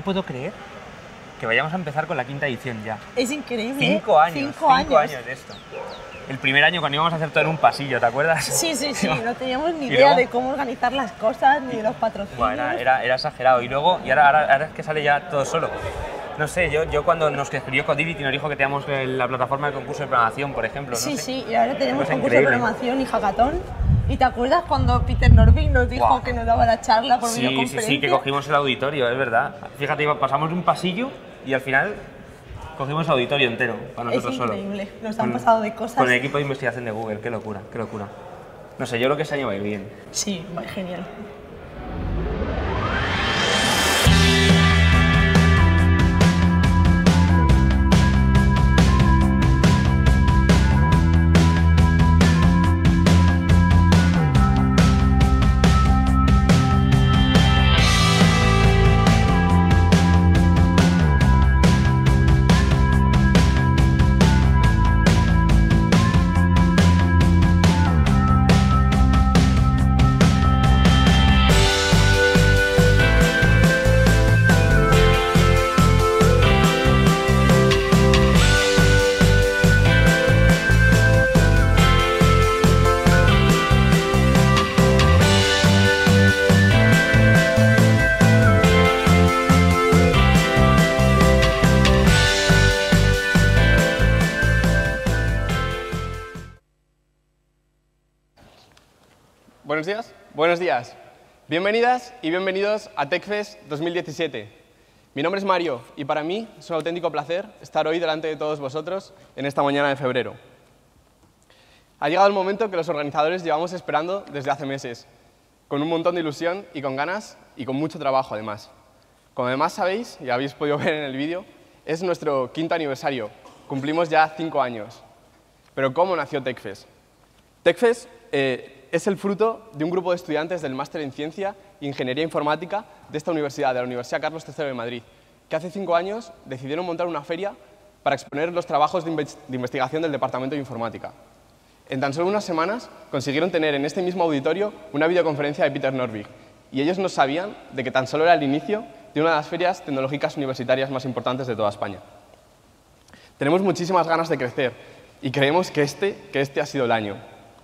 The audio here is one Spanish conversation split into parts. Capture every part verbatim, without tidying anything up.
puedo creer que vayamos a empezar con la quinta edición ya. Es increíble. Cinco años, cinco, cinco años. años de esto. El primer año cuando íbamos a hacer todo en un pasillo, ¿te acuerdas? Sí, sí, sí, no teníamos ni Y idea luego- de cómo organizar las cosas, ni de los patrocinios. Buah, era, era, era exagerado. Y luego, y ahora, ahora, ahora es que sale ya todo solo. No sé, yo, yo cuando nos escribió Codivity nos dijo que teníamos la plataforma de concurso de programación, por ejemplo. No Sí, sé. sí, y ahora tenemos Cosa concurso de increíble. programación y hackathon. ¿Y te acuerdas cuando Peter Norvig nos dijo Guau. que nos daba la charla por Sí, sí, videoconferencia? sí, que cogimos el auditorio, es verdad. Fíjate, iba- pasamos un pasillo y al final cogimos el auditorio entero para Es nosotros solos. increíble, nos han Con- pasado de cosas. Con el equipo de investigación de Google, qué locura, qué locura. No sé, yo creo que este año va a ir bien. Sí, va, genial. Buenos días. Buenos días. Bienvenidas y bienvenidos a TechFest dos mil diecisiete. Mi nombre es Mario y para mí es un auténtico placer estar hoy delante de todos vosotros en esta mañana de febrero. Ha llegado el momento que los organizadores llevamos esperando desde hace meses, con un montón de ilusión y con ganas y con mucho trabajo además. Como además sabéis, y habéis podido ver en el vídeo, es nuestro quinto aniversario. Cumplimos ya cinco años. Pero ¿cómo nació TechFest? TechFest eh, es el fruto de un grupo de estudiantes del Máster en Ciencia e Ingeniería Informática de esta universidad, de la Universidad Carlos tercero de Madrid, que hace cinco años decidieron montar una feria para exponer los trabajos de, inve de investigación del Departamento de Informática. En tan solo unas semanas consiguieron tener en este mismo auditorio una videoconferencia de Peter Norvig, y ellos no sabían de que tan solo era el inicio de una de las ferias tecnológicas universitarias más importantes de toda España. Tenemos muchísimas ganas de crecer y creemos que este, que este ha sido el año.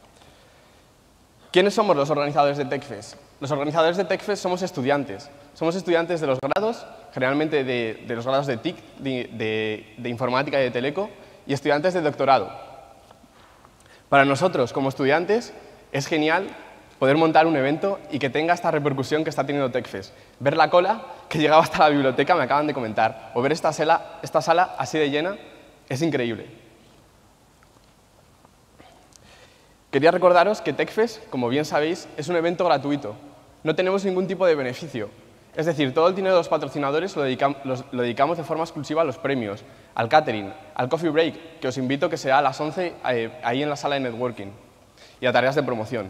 ¿Quiénes somos los organizadores de TechFest? Los organizadores de TechFest somos estudiantes. Somos estudiantes de los grados, generalmente de, de los grados de T I C, de, de, de Informática y de Teleco, y estudiantes de doctorado. Para nosotros, como estudiantes, es genial poder montar un evento y que tenga esta repercusión que está teniendo TechFest. Ver la cola que llegaba hasta la biblioteca, me acaban de comentar, o ver esta sala, esta sala así de llena, es increíble. Quería recordaros que TechFest, como bien sabéis, es un evento gratuito. No tenemos ningún tipo de beneficio. Es decir, todo el dinero de los patrocinadores lo, dedicam los, lo dedicamos de forma exclusiva a los premios, al catering, al coffee break, que os invito a que sea a las once eh, ahí en la sala de networking, y a tareas de promoción.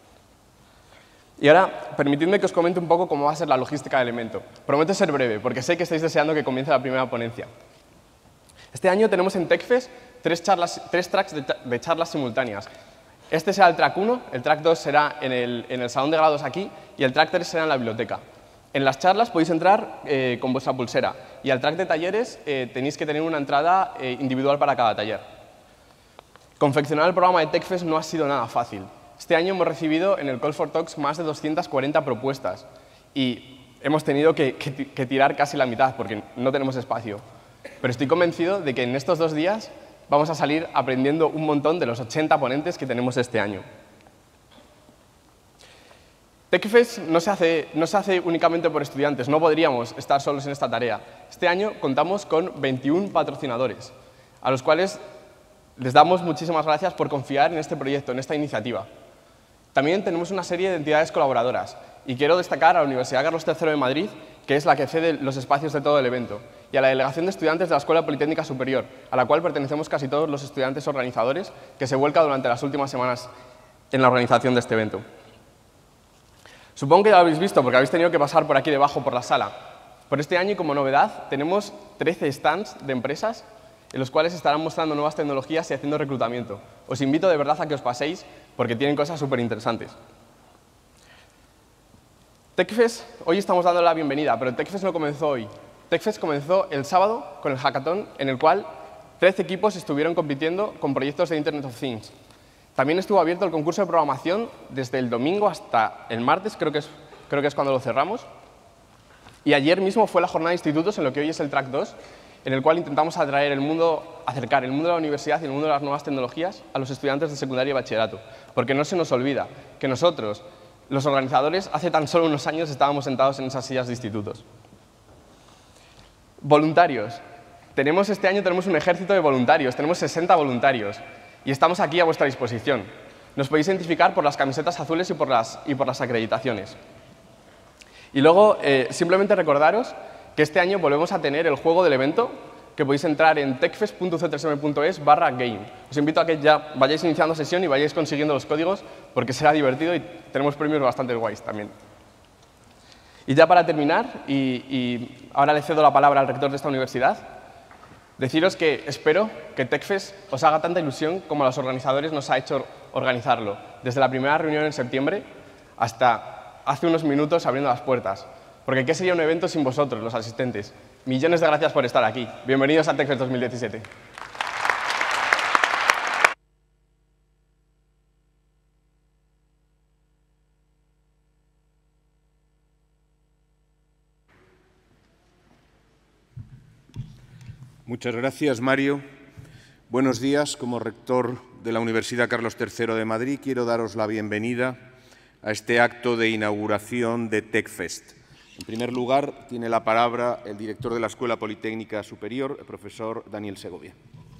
Y ahora, permitidme que os comente un poco cómo va a ser la logística del evento. Prometo ser breve, porque sé que estáis deseando que comience la primera ponencia. Este año tenemos en TechFest tres, charlas, tres tracks de, de charlas simultáneas. Este será el track uno, el track dos será en el, en el salón de grados aquí y el track tres será en la biblioteca. En las charlas podéis entrar eh, con vuestra pulsera y al track de talleres eh, tenéis que tener una entrada eh, individual para cada taller. Confeccionar el programa de TechFest no ha sido nada fácil. Este año hemos recibido en el Call for Talks más de doscientas cuarenta propuestas y hemos tenido que, que, que tirar casi la mitad porque no tenemos espacio. Pero estoy convencido de que en estos dos días vamos a salir aprendiendo un montón de los ochenta ponentes que tenemos este año. TechFest no se hace, no se hace únicamente por estudiantes, no podríamos estar solos en esta tarea. Este año contamos con veintiún patrocinadores, a los cuales les damos muchísimas gracias por confiar en este proyecto, en esta iniciativa. También tenemos una serie de entidades colaboradoras y quiero destacar a la Universidad Carlos tercero de Madrid, que es la que cede los espacios de todo el evento, y a la Delegación de Estudiantes de la Escuela Politécnica Superior, a la cual pertenecemos casi todos los estudiantes organizadores, que se vuelca durante las últimas semanas en la organización de este evento. Supongo que ya lo habéis visto porque habéis tenido que pasar por aquí debajo por la sala. Por este año y como novedad tenemos trece stands de empresas en los cuales estarán mostrando nuevas tecnologías y haciendo reclutamiento. Os invito de verdad a que os paséis porque tienen cosas súper interesantes. TechFest, hoy estamos dando la bienvenida, pero TechFest no comenzó hoy. TechFest comenzó el sábado con el hackathon, en el cual trece equipos estuvieron compitiendo con proyectos de Internet of Things. También estuvo abierto el concurso de programación desde el domingo hasta el martes, creo que es, creo que es cuando lo cerramos. Y ayer mismo fue la jornada de institutos en lo que hoy es el track dos, en el cual intentamos atraer el mundo, acercar el mundo de la universidad y el mundo de las nuevas tecnologías a los estudiantes de secundaria y bachillerato. Porque no se nos olvida que nosotros, los organizadores, hace tan solo unos años estábamos sentados en esas sillas de institutos. Voluntarios. Tenemos, este año tenemos un ejército de voluntarios, tenemos sesenta voluntarios y estamos aquí a vuestra disposición. Nos podéis identificar por las camisetas azules y por las, y por las acreditaciones. Y luego, eh, simplemente recordaros que este año volvemos a tener el juego del evento, que podéis entrar en techfest punto c tres m punto es barra game. Os invito a que ya vayáis iniciando sesión y vayáis consiguiendo los códigos, porque será divertido y tenemos premios bastante guays también. Y ya para terminar, y, y ahora le cedo la palabra al rector de esta universidad, deciros que espero que TechFest os haga tanta ilusión como a los organizadores nos ha hecho organizarlo, desde la primera reunión en septiembre hasta hace unos minutos abriendo las puertas. Porque ¿qué sería un evento sin vosotros, los asistentes? Millones de gracias por estar aquí. Bienvenidos a TechFest dos mil diecisiete. Muchas gracias, Mario. Buenos días. Como rector de la Universidad Carlos tercero de Madrid, quiero daros la bienvenida a este acto de inauguración de TechFest. En primer lugar, tiene la palabra el director de la Escuela Politécnica Superior, el profesor Daniel Segovia.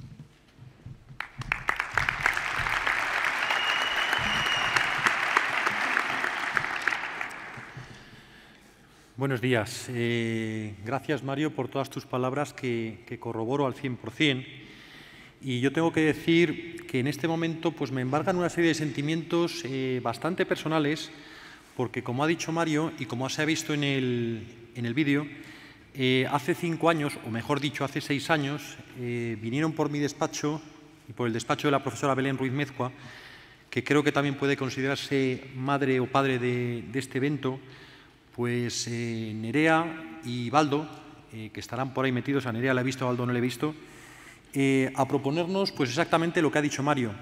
Buenos días. Eh, gracias, Mario, por todas tus palabras que, que corroboro al cien por cien. Y yo tengo que decir que en este momento pues, me embargan una serie de sentimientos eh, bastante personales, porque, como ha dicho Mario y como se ha visto en el, en el vídeo, eh, hace cinco años, o mejor dicho, hace seis años, eh, vinieron por mi despacho y por el despacho de la profesora Belén Ruiz Mezcua, que creo que también puede considerarse madre o padre de, de este evento, pues eh, Nerea y Baldo, eh, que estarán por ahí metidos, a Nerea la he visto, a Baldo no la he visto, eh, a proponernos pues exactamente lo que ha dicho Mario.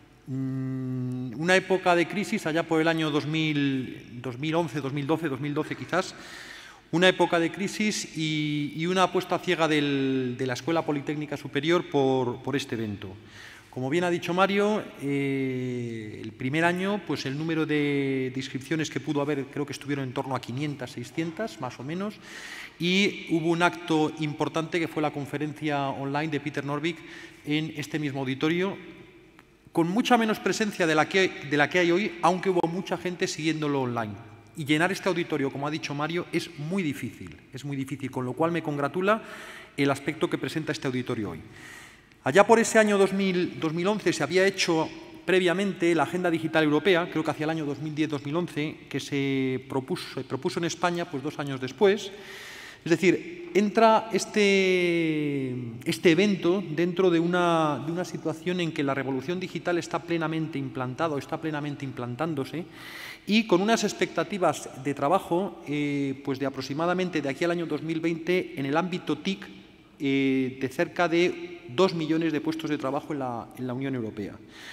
Mm, una época de crisis allá por el año dos mil, dos mil once, dos mil doce, dos mil doce quizás, una época de crisis y, y una apuesta ciega del, de la Escuela Politécnica Superior por, por este evento. Como bien ha dicho Mario, eh, el primer año pues el número de, de inscripciones que pudo haber creo que estuvieron en torno a quinientas, seiscientas más o menos, y hubo un acto importante que fue la conferencia online de Peter Norvig en este mismo auditorio, con mucha menos presencia de la que, de la que hay hoy, aunque hubo mucha gente siguiéndolo online. Y llenar este auditorio, como ha dicho Mario, es muy difícil, es muy difícil, con lo cual me congratula el aspecto que presenta este auditorio hoy. Allá por ese año dos mil, dos mil once se había hecho previamente la Agenda Digital Europea, creo que hacia el año dos mil diez dos mil once, que se propuso, se propuso en España pues, dos años después. Es decir, entra este, este evento dentro de una, de una situación en que la revolución digital está plenamente implantada o está plenamente implantándose y con unas expectativas de trabajo eh, pues de aproximadamente de aquí al año dos mil veinte en el ámbito T I C eh, de cerca de dos millones de puestos de trabajo en la, en la Unión Europea.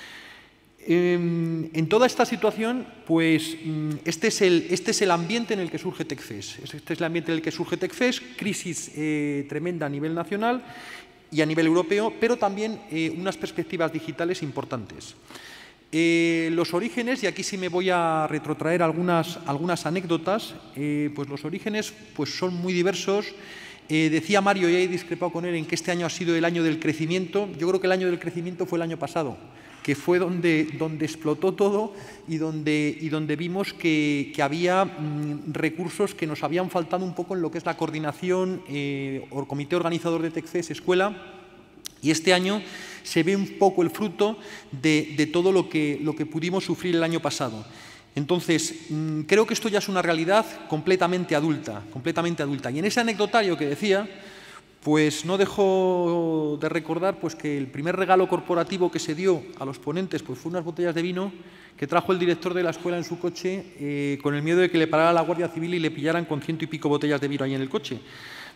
En, en toda esta situación, pues este es, el, este es el ambiente en el que surge TechFest. Este es el ambiente en el que surge TechFest, crisis eh, tremenda a nivel nacional y a nivel europeo, pero también eh, unas perspectivas digitales importantes. Eh, los orígenes, y aquí sí me voy a retrotraer algunas, algunas anécdotas, eh, pues los orígenes pues son muy diversos. Eh, decía Mario, y he discrepado con él, en que este año ha sido el año del crecimiento. Yo creo que el año del crecimiento fue el año pasado, que fue donde, donde explotó todo y donde, y donde vimos que, que había mmm, recursos que nos habían faltado un poco en lo que es la coordinación eh, o comité organizador de TechFest Escuela. Y este año se ve un poco el fruto de, de todo lo que, lo que pudimos sufrir el año pasado. Entonces, mmm, creo que esto ya es una realidad completamente adulta, completamente adulta. Y en ese anecdotario que decía, pues no dejo de recordar pues, que el primer regalo corporativo que se dio a los ponentes pues, fue unas botellas de vino que trajo el director de la escuela en su coche eh, con el miedo de que le parara la Guardia Civil y le pillaran con ciento y pico botellas de vino ahí en el coche.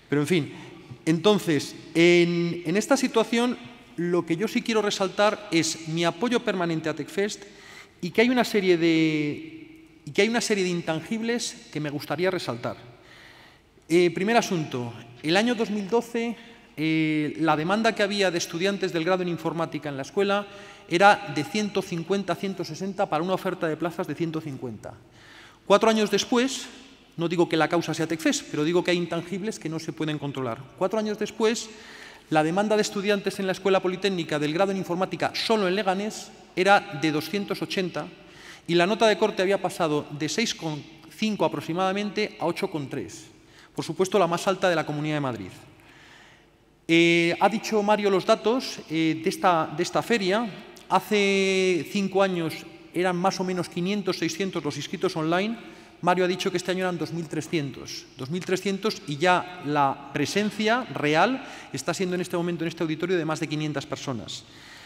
Pero, en fin, entonces, en, en esta situación, lo que yo sí quiero resaltar es mi apoyo permanente a TechFest y que hay una serie de, y que hay una serie de intangibles que me gustaría resaltar. Eh, primer asunto, el año dos mil doce, eh, la demanda que había de estudiantes del grado en informática en la escuela era de ciento cincuenta a ciento sesenta para una oferta de plazas de ciento cincuenta. Cuatro años después, no digo que la causa sea TechFest, pero digo que hay intangibles que no se pueden controlar. Cuatro años después, la demanda de estudiantes en la Escuela Politécnica del grado en informática solo en Leganés era de doscientos ochenta y la nota de corte había pasado de seis coma cinco aproximadamente a ocho coma tres. Por supuesto, la más alta de la Comunidad de Madrid. Eh, ha dicho Mario los datos eh, de, esta, de esta feria. Hace cinco años eran más o menos quinientos, seiscientos los inscritos online. Mario ha dicho que este año eran dos mil trescientos. dos mil trescientos y ya la presencia real está siendo en este momento en este auditorio de más de quinientas personas.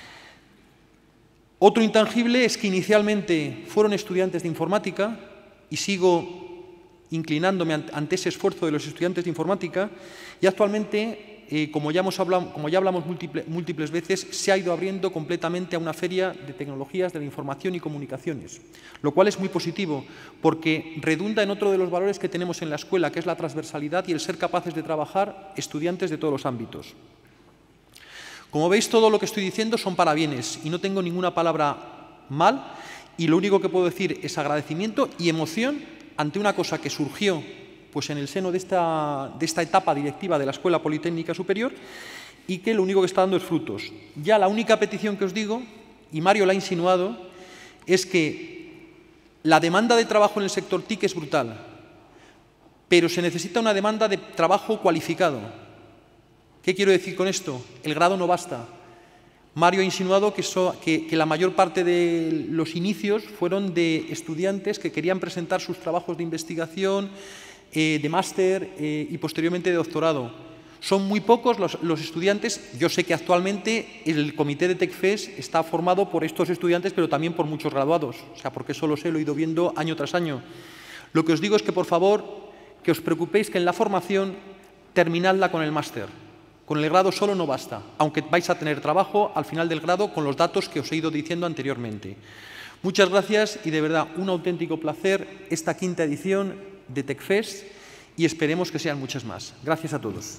Otro intangible es que inicialmente fueron estudiantes de informática y sigo inclinándome ante ese esfuerzo de los estudiantes de informática y actualmente, eh, como, ya hemos hablado, como ya hablamos múltiple, múltiples veces, se ha ido abriendo completamente a una feria de tecnologías de la información y comunicaciones, lo cual es muy positivo porque redunda en otro de los valores que tenemos en la escuela, que es la transversalidad y el ser capaces de trabajar estudiantes de todos los ámbitos. Como veis, todo lo que estoy diciendo son parabienes y no tengo ninguna palabra mal y lo único que puedo decir es agradecimiento y emoción ante una cosa que surgió pues, en el seno de esta, de esta etapa directiva de la Escuela Politécnica Superior y que lo único que está dando es frutos. Ya la única petición que os digo, y Mario la ha insinuado, es que la demanda de trabajo en el sector T I C es brutal, pero se necesita una demanda de trabajo cualificado. ¿Qué quiero decir con esto? El grado no basta. Mario ha insinuado que, so, que, que la mayor parte de los inicios fueron de estudiantes que querían presentar sus trabajos de investigación, eh, de máster eh, y posteriormente de doctorado. Son muy pocos los, los estudiantes. Yo sé que actualmente el comité de TechFest está formado por estos estudiantes, pero también por muchos graduados. O sea, porque eso lo sé, lo he ido viendo año tras año. Lo que os digo es que, por favor, que os preocupéis que en la formación terminadla con el máster. Con el grado solo no basta, aunque vais a tener trabajo al final del grado con los datos que os he ido diciendo anteriormente. Muchas gracias y de verdad un auténtico placer esta quinta edición de TechFest y esperemos que sean muchas más. Gracias a todos.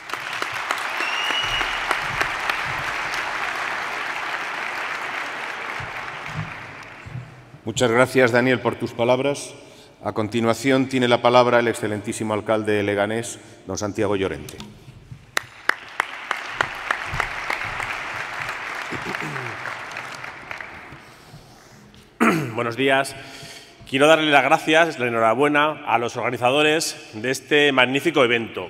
Muchas gracias, Daniel, por tus palabras. A continuación tiene la palabra el excelentísimo alcalde de Leganés, don Santiago Llorente. Buenos días. Quiero darle las gracias, la enhorabuena a los organizadores de este magnífico evento.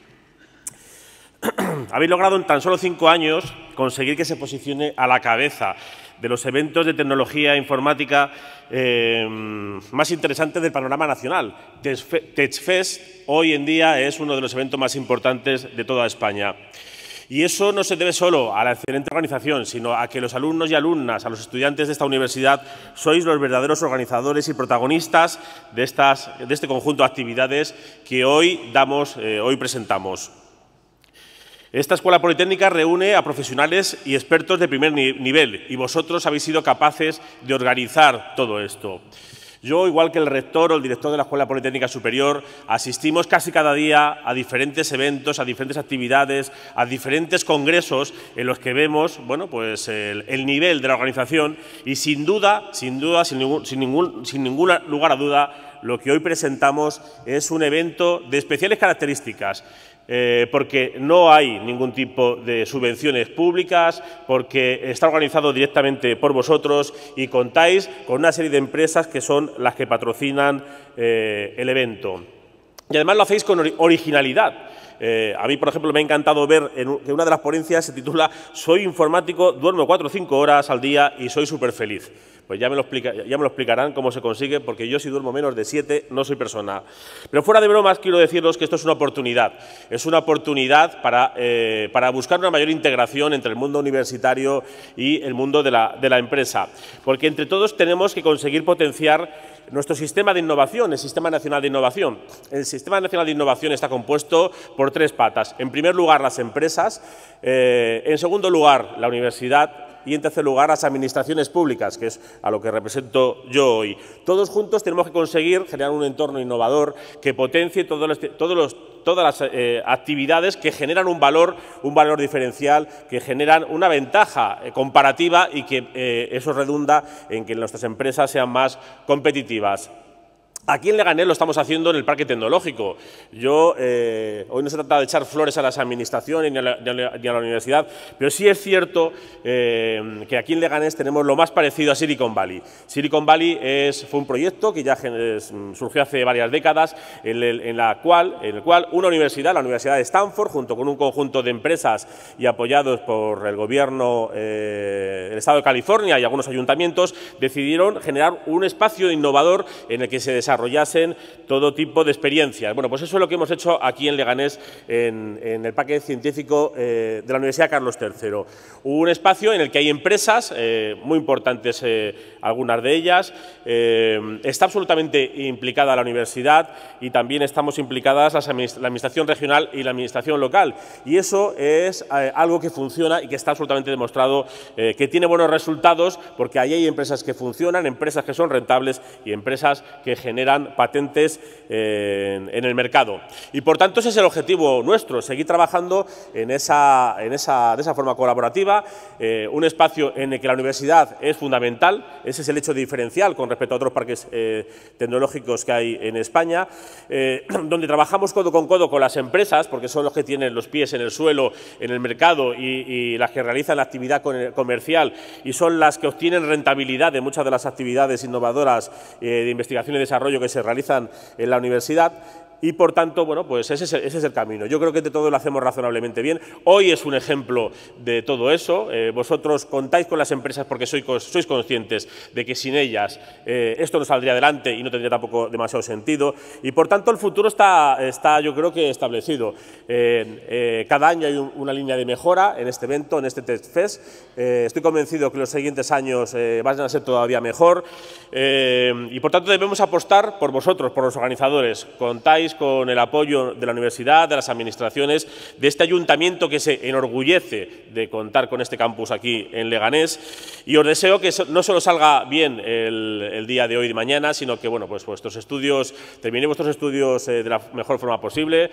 Habéis logrado en tan solo cinco años conseguir que se posicione a la cabeza de los eventos de tecnología e informática eh, más interesantes del panorama nacional. TechFest hoy en día es uno de los eventos más importantes de toda España. Y eso no se debe solo a la excelente organización, sino a que los alumnos y alumnas, a los estudiantes de esta universidad, sois los verdaderos organizadores y protagonistas de, estas, de este conjunto de actividades que hoy, damos, eh, hoy presentamos. Esta Escuela Politécnica reúne a profesionales y expertos de primer nivel y vosotros habéis sido capaces de organizar todo esto. Yo, igual que el rector o el director de la Escuela Politécnica Superior, asistimos casi cada día a diferentes eventos, a diferentes actividades, a diferentes congresos en los que vemos, bueno, pues el, el nivel de la organización y sin duda, sin duda, sin ningún, sin ningún, sin ningún lugar a duda, lo que hoy presentamos es un evento de especiales características. Eh, porque no hay ningún tipo de subvenciones públicas, porque está organizado directamente por vosotros y contáis con una serie de empresas que son las que patrocinan eh, el evento. Y además lo hacéis con originalidad. Eh, a mí, por ejemplo, me ha encantado ver en que una de las ponencias se titula «Soy informático, duermo cuatro o cinco horas al día y soy súper feliz». Pues ya me, lo explica, ya me lo explicarán cómo se consigue, porque yo si duermo menos de siete no soy persona. Pero fuera de bromas, quiero deciros que esto es una oportunidad. Es una oportunidad para, eh, para buscar una mayor integración entre el mundo universitario y el mundo de la, de la empresa. Porque entre todos tenemos que conseguir potenciar nuestro sistema de innovación, el Sistema Nacional de Innovación. El Sistema Nacional de Innovación está compuesto por tres patas. En primer lugar, las empresas. Eh, en segundo lugar, la universidad. Y, en tercer lugar, las administraciones públicas, que es a lo que represento yo hoy. Todos juntos tenemos que conseguir generar un entorno innovador que potencie todos los, todos los, todas las eh, actividades que generan un valor, un valor diferencial, que generan una ventaja eh, comparativa y que eh, eso redunda en que nuestras empresas sean más competitivas. Aquí en Leganés lo estamos haciendo en el Parque Tecnológico. Yo, eh, hoy no se trata de echar flores a las administraciones ni a la, ni a la universidad, pero sí es cierto eh, que aquí en Leganés tenemos lo más parecido a Silicon Valley. Silicon Valley es, fue un proyecto que ya surgió hace varias décadas, en el, en, la cual, en el cual una universidad, la Universidad de Stanford, junto con un conjunto de empresas y apoyados por el gobierno eh, del Estado de California y algunos ayuntamientos, decidieron generar un espacio innovador en el que se desarrollaron desarrollasen todo tipo de experiencias. Bueno, pues eso es lo que hemos hecho aquí en Leganés, en, en el Parque Científico eh, de la Universidad Carlos tercero. Un espacio en el que hay empresas eh, muy importantes, eh, algunas de ellas. Eh, está absolutamente implicada la universidad y también estamos implicadas las administ la Administración regional y la Administración local. Y eso es eh, algo que funciona y que está absolutamente demostrado eh, que tiene buenos resultados, porque ahí hay empresas que funcionan, empresas que son rentables y empresas que generan patentes eh, en, en el mercado. Y por tanto ese es el objetivo nuestro, seguir trabajando en esa, en esa, de esa forma colaborativa, eh, un espacio en el que la universidad es fundamental, ese es el hecho diferencial con respecto a otros parques eh, tecnológicos que hay en España, eh, donde trabajamos codo con codo con las empresas, porque son los que tienen los pies en el suelo, en el mercado y, y las que realizan la actividad comercial y son las que obtienen rentabilidad de muchas de las actividades innovadoras eh, de investigación y desarrollo que se realizan en la universidad. Y, por tanto, bueno, pues ese es, el, ese es el camino. Yo creo que de todo lo hacemos razonablemente bien. Hoy es un ejemplo de todo eso. Eh, vosotros contáis con las empresas porque sois, sois conscientes de que sin ellas eh, esto no saldría adelante y no tendría tampoco demasiado sentido. Y, por tanto, el futuro está, está yo creo que establecido. Eh, eh, cada año hay un, una línea de mejora en este evento, en este TechFest. Eh, estoy convencido que los siguientes años eh, van a ser todavía mejor. Eh, y, por tanto, debemos apostar por vosotros, por los organizadores. Contáis con el apoyo de la universidad, de las administraciones, de este ayuntamiento que se enorgullece de contar con este campus aquí en Leganés. Y os deseo que no solo salga bien el, el día de hoy y mañana, sino que bueno, pues vuestros estudios, terminéis vuestros estudios eh, de la mejor forma posible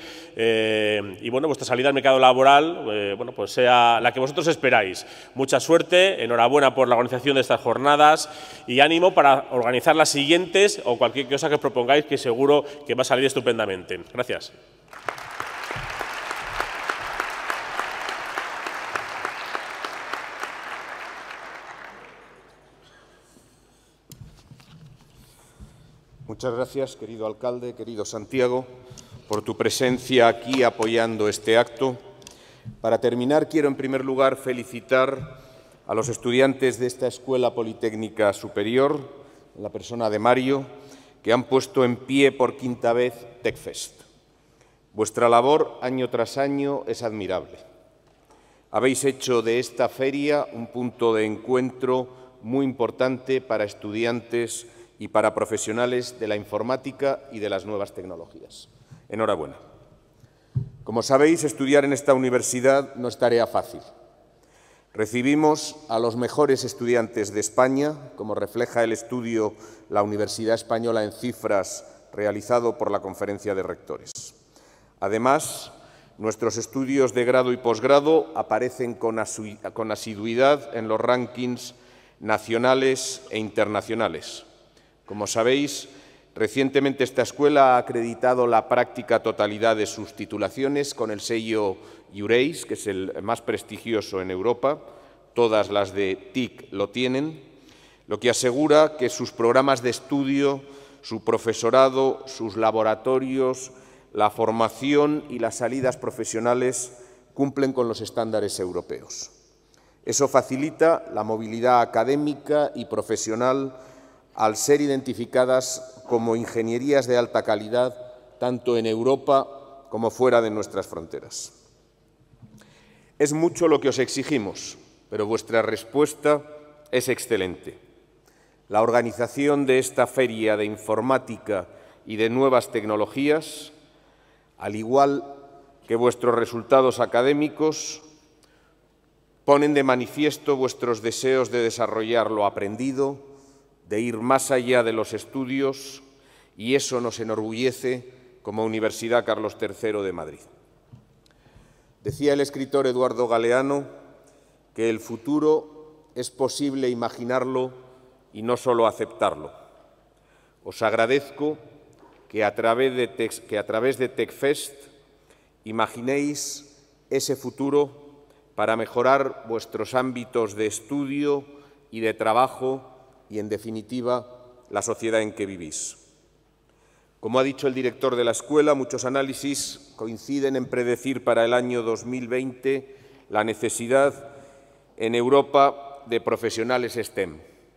eh, y bueno, vuestra salida al mercado laboral eh, bueno, pues sea la que vosotros esperáis. Mucha suerte, enhorabuena por la organización de estas jornadas y ánimo para organizar las siguientes o cualquier cosa que os propongáis, que seguro que va a salir estupendamente. Gracias. Muchas gracias, querido alcalde, querido Santiago, por tu presencia aquí apoyando este acto. Para terminar, quiero en primer lugar felicitar a los estudiantes de esta Escuela Politécnica Superior, en la persona de Mario, que han puesto en pie por quinta vez TechFest. Vuestra labor, año tras año, es admirable. Habéis hecho de esta feria un punto de encuentro muy importante para estudiantes y para profesionales de la informática y de las nuevas tecnologías. Enhorabuena. Como sabéis, estudiar en esta universidad no es tarea fácil. Recibimos a los mejores estudiantes de España, como refleja el estudio La Universidad Española en Cifras, realizado por la Conferencia de Rectores. Además, nuestros estudios de grado y posgrado aparecen con asiduidad en los rankings nacionales e internacionales. Como sabéis, recientemente esta escuela ha acreditado la práctica totalidad de sus titulaciones con el sello Eurace, que es el más prestigioso en Europa. Todas las de T I C lo tienen, lo que asegura que sus programas de estudio, su profesorado, sus laboratorios, la formación y las salidas profesionales cumplen con los estándares europeos. Eso facilita la movilidad académica y profesional al ser identificadas como ingenierías de alta calidad tanto en Europa como fuera de nuestras fronteras. Es mucho lo que os exigimos, pero vuestra respuesta es excelente. La organización de esta feria de informática y de nuevas tecnologías, al igual que vuestros resultados académicos, ponen de manifiesto vuestros deseos de desarrollar lo aprendido, de ir más allá de los estudios, y eso nos enorgullece como Universidad Carlos tercero de Madrid. Decía el escritor Eduardo Galeano que el futuro es posible imaginarlo y no solo aceptarlo. Os agradezco que a través de, Tex, que a través de TechFest imaginéis ese futuro para mejorar vuestros ámbitos de estudio y de trabajo y, en definitiva, la sociedad en que vivís. Como ha dicho el director de la escuela, muchos análisis coinciden en predecir para el año dos mil veinte la necesidad en Europa de profesionales STEM.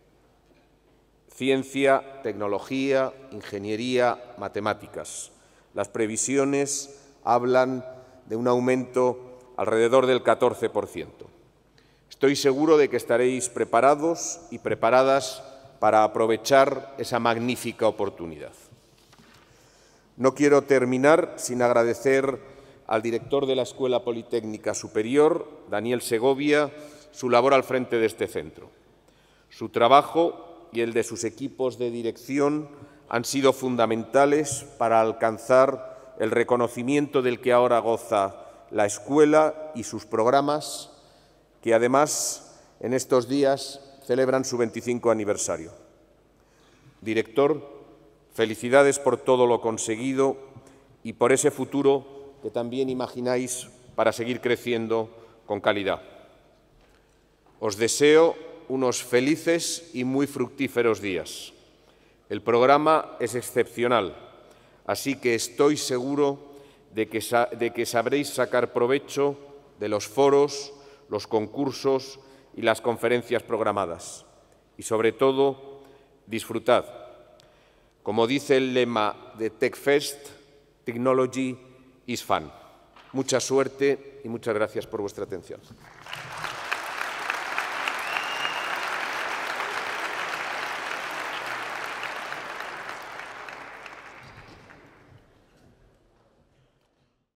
Ciencia, tecnología, ingeniería, matemáticas. Las previsiones hablan de un aumento alrededor del catorce por ciento. Estoy seguro de que estaréis preparados y preparadas para aprovechar esa magnífica oportunidad. No quiero terminar sin agradecer al director de la Escuela Politécnica Superior, Daniel Segovia, su labor al frente de este centro. Su trabajo y el de sus equipos de dirección han sido fundamentales para alcanzar el reconocimiento del que ahora goza la escuela y sus programas, que además en estos días celebran su veinticinco aniversario. Director, felicidades por todo lo conseguido y por ese futuro que también imagináis para seguir creciendo con calidad. Os deseo unos felices y muy fructíferos días. El programa es excepcional, así que estoy seguro de que, de que sabréis sacar provecho de los foros, los concursos y las conferencias programadas. Y sobre todo, disfrutad. Como dice el lema de TechFest, Technology is fun. Mucha suerte y muchas gracias por vuestra atención.